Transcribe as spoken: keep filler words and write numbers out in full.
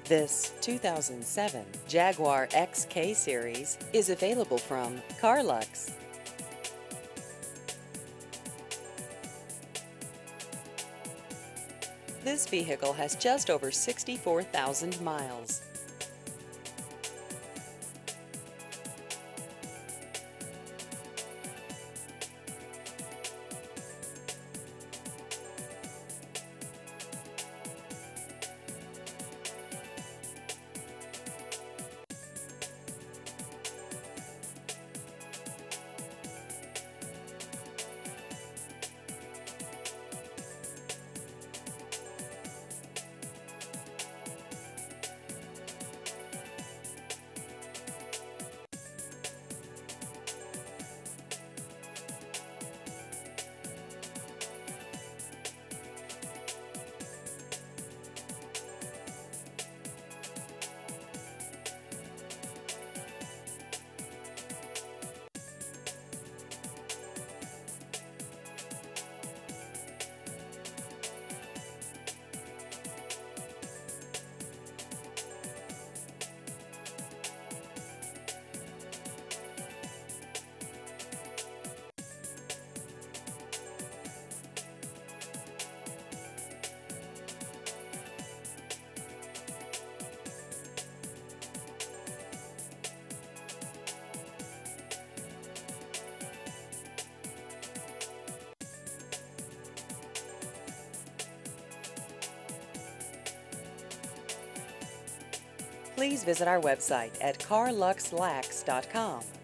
This two thousand seven Jaguar X K Series is available from Carlux. This vehicle has just over sixty-four thousand miles. Please visit our website at carluxlax dot com.